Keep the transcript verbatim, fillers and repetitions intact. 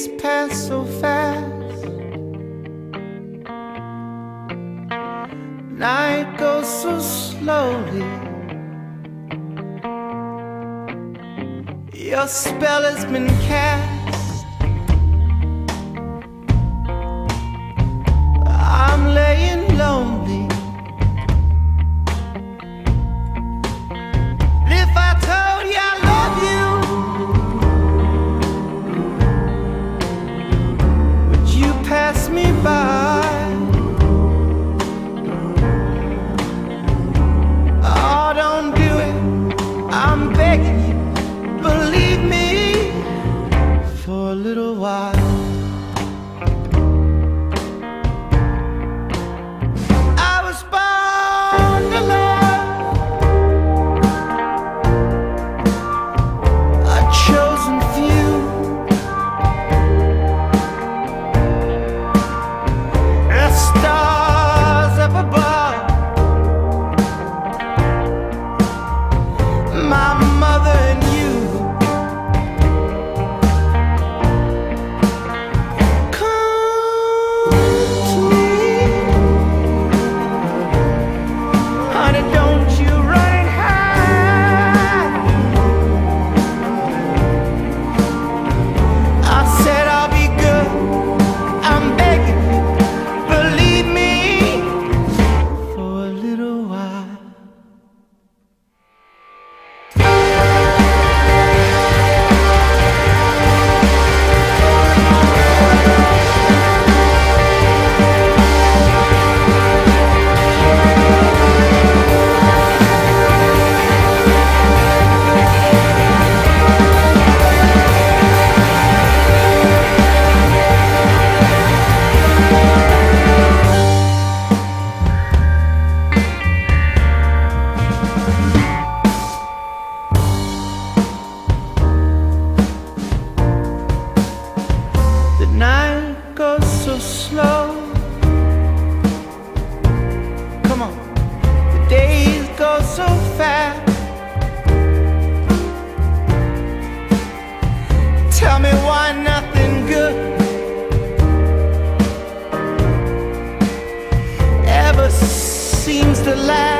days pass so fast, night goes so slowly. Your spell has been cast. I'm laying lonely. If I told you I love you, would you pass me by? Oh, don't do it, I'm begging you. Believe me for a little while. I was born to love, a chosen few. The stars up above, my mother and you. The night goes so slow. Come on, the days go so fast. Tell me why nothing good ever seems to last.